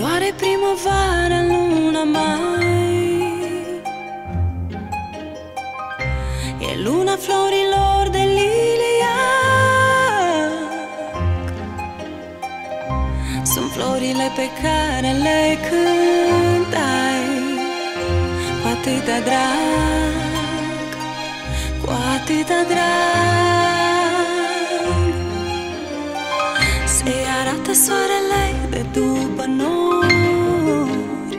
doare primăvara în luna mai. E luna florilor de liliac. Sunt florile pe care le cântai cu atâta drag, cu atâta drag. Se arată soarele de după nori,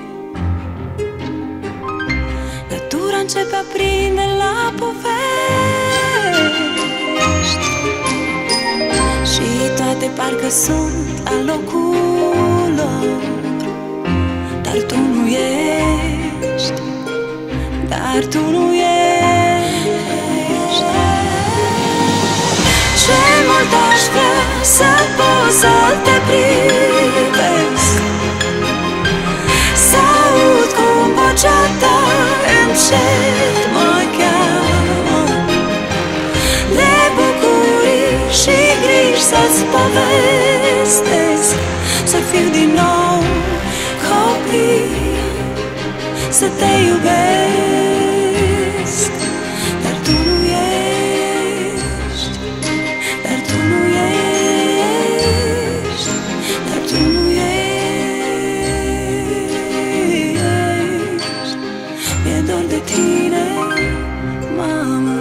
natura începe a prinde la povești și toate parcă sunt al locul lor. Dar tu nu ești, dar tu nu ești. Ce mult aș vrea să pot să te privesc, să aud cum vocea ta încet mă cheamă, de bucurii și griji să-ți povestesc, să fiu din nou copil, să te iubesc. Dar tu nu ești, dar tu nu ești, dar tu nu ești. Mi-e dor de tine, mamă.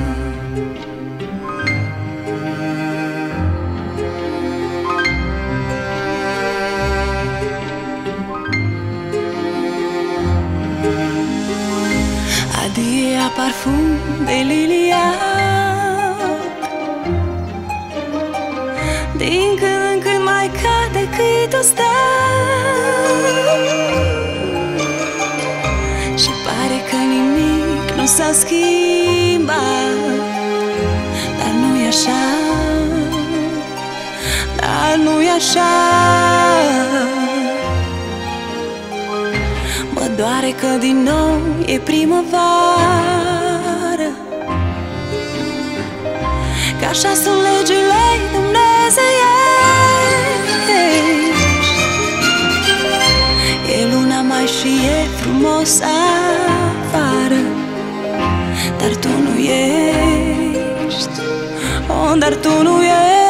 Adia parfum de liliac, din când în când mai cade cât o stea și pare că nimic nu s-a schimbat. Dar nu-i așa, dar nu-i așa. Mă doare că din nou e primăvară, că așa sunt legile dumnezeiești. E luna mai și e frumos afară, dar tu nu ești, oh, dar tu nu ești.